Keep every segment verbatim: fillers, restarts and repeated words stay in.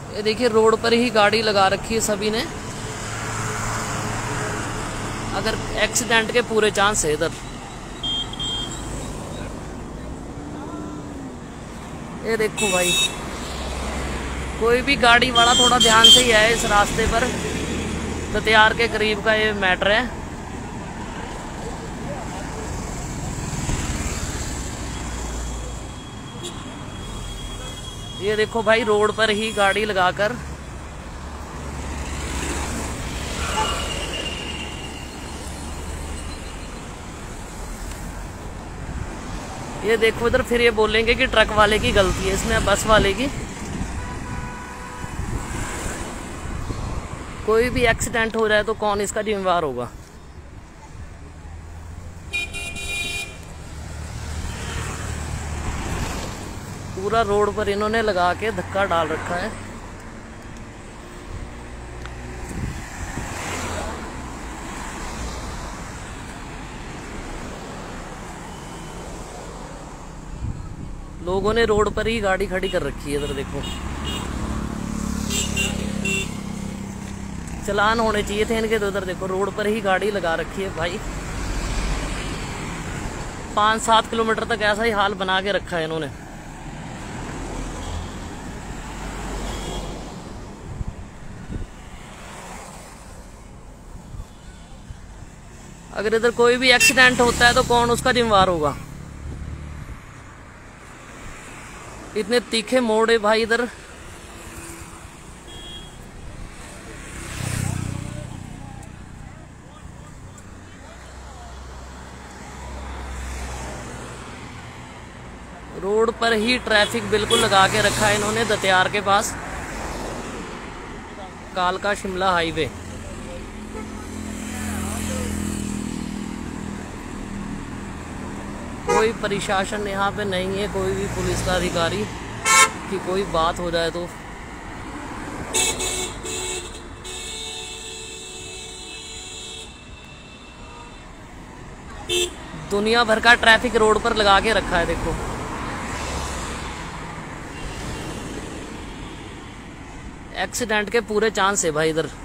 ये देखिए रोड पर ही गाड़ी लगा रखी है सभी ने। अगर एक्सीडेंट के पूरे चांस है इधर। ये देखो भाई, कोई भी गाड़ी वाला थोड़ा ध्यान से ही आए इस रास्ते पर। दतियार के करीब का ये मैटर है। ये देखो भाई, रोड पर ही गाड़ी लगाकर ये देखो इधर। फिर ये बोलेंगे कि ट्रक वाले की गलती है इसमें, बस वाले की। कोई भी एक्सीडेंट हो जाए तो कौन इसका जिम्मेवार होगा। पूरा रोड पर इन्होंने लगा के धक्का डाल रखा है। लोगों ने रोड पर ही गाड़ी खड़ी कर रखी है। इधर देखो, चलान होने चाहिए थे इनके। तो इधर देखो, रोड पर ही गाड़ी लगा रखी है भाई। पाँच सात किलोमीटर तक ऐसा ही हाल बना के रखा है इन्होंने। अगर इधर कोई भी एक्सीडेंट होता है तो कौन उसका जिम्मेवार होगा। इतने तीखे मोड़ है भाई इधर। रोड पर ही ट्रैफिक बिल्कुल लगा के रखा है इन्होंने दतियार के पास, कालका शिमला हाईवे। कोई प्रशासन यहाँ पे नहीं है, कोई भी पुलिस का अधिकारी कि कोई बात हो जाए तो। दुनिया भर का ट्रैफिक रोड पर लगा के रखा है देखो। एक्सीडेंट के पूरे चांस है भाई इधर।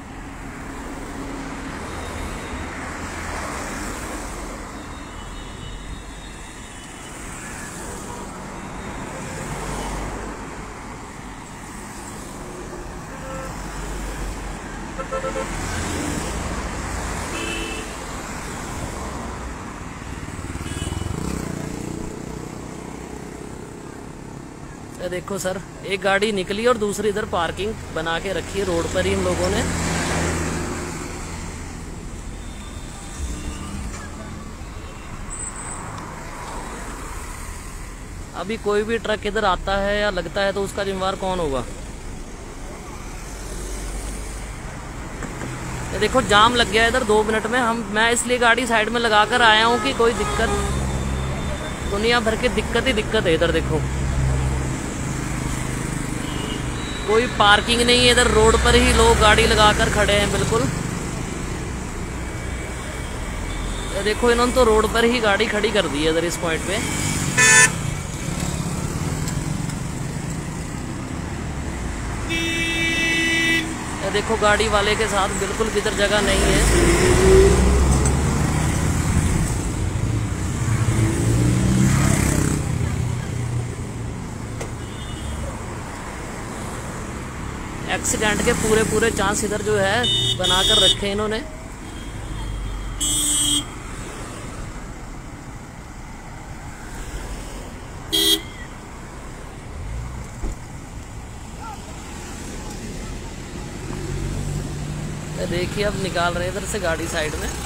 देखो सर, एक गाड़ी निकली और दूसरी इधर पार्किंग बना के रखी है रोड पर ही इन लोगों ने। अभी कोई भी ट्रक इधर आता है या लगता है तो उसका जिम्मेवार कौन होगा। ये देखो, जाम लग गया इधर दो मिनट में। हम मैं इसलिए गाड़ी साइड में लगाकर आया हूँ कि कोई दिक्कत, दुनिया भर की दिक्कत ही दिक्कत है इधर। देखो, कोई पार्किंग नहीं है इधर, रोड पर ही लोग गाड़ी लगाकर खड़े हैं बिल्कुल। ये देखो, इन्होंने तो रोड पर ही गाड़ी खड़ी कर दी है इधर इस पॉइंट पे। ये देखो, गाड़ी वाले के साथ बिल्कुल भी इधर जगह नहीं है। एक्सीडेंट के पूरे पूरे चांस इधर जो है बनाकर रखे इन्होंने। देखिए, अब निकाल रहे हैं इधर से गाड़ी साइड में।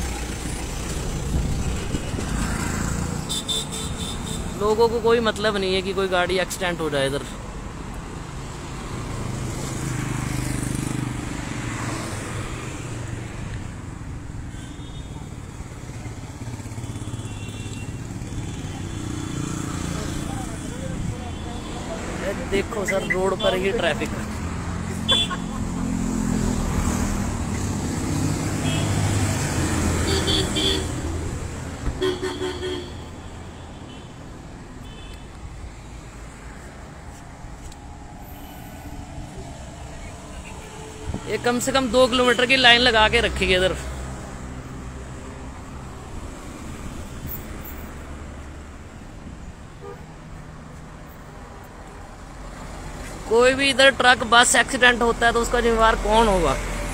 लोगों को कोई मतलब नहीं है कि कोई गाड़ी एक्सीडेंट हो जाए इधर। देखो सर, रोड पर ही ट्रैफिक। ये कम से कम दो किलोमीटर की लाइन लगा के रखी है इधर। कोई भी इधर ट्रक बस एक्सीडेंट होता है तो उसका जिम्मेवार कौन होगा?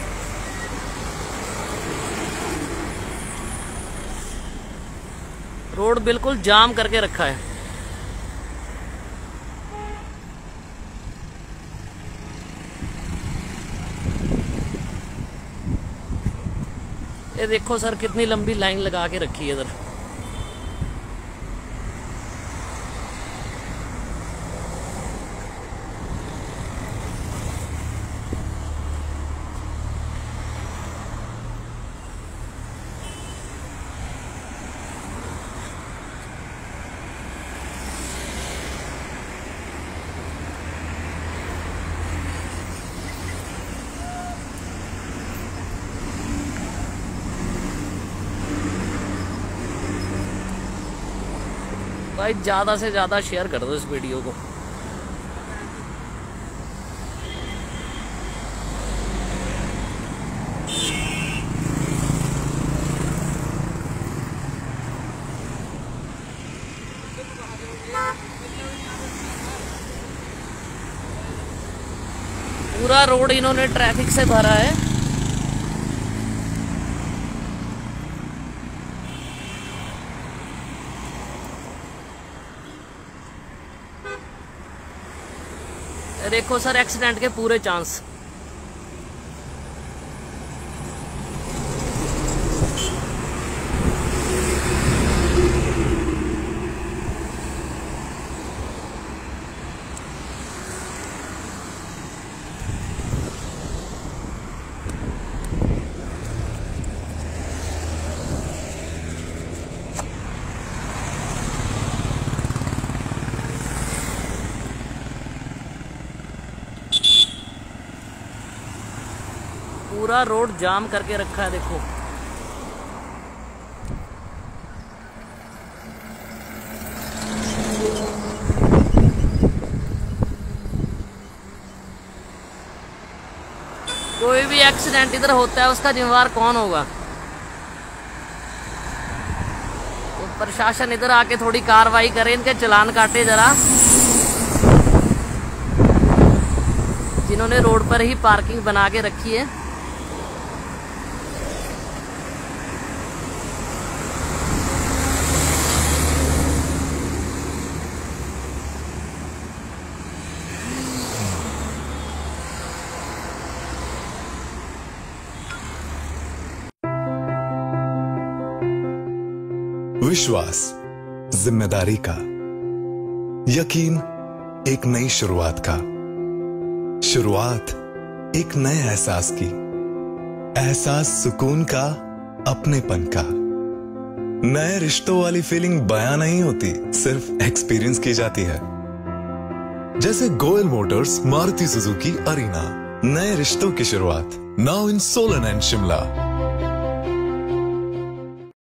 रोड बिल्कुल जाम करके रखा है। ये देखो सर कितनी लंबी लाइन लगा के रखी है इधर। भाई ज़्यादा से ज़्यादा शेयर कर दो इस वीडियो को। पूरा रोड इन्होंने ट्रैफिक से भरा है। देखो सर एक्सीडेंट के पूरे चांस। पूरा रोड जाम करके रखा है देखो। कोई भी एक्सीडेंट इधर होता है उसका जिम्मेवार कौन होगा? तो प्रशासन इधर आके थोड़ी कार्रवाई करे, इनके चालान काटे जरा, जिन्होंने रोड पर ही पार्किंग बना के रखी है। विश्वास जिम्मेदारी का, यकीन एक नई शुरुआत का, शुरुआत एक नए एहसास की, एहसास सुकून का, अपनेपन का। नए रिश्तों वाली फीलिंग बयां नहीं होती, सिर्फ एक्सपीरियंस की जाती है। जैसे Goyal motors Maruti Suzuki Arena, नए रिश्तों की शुरुआत, now in Solan and Shimla.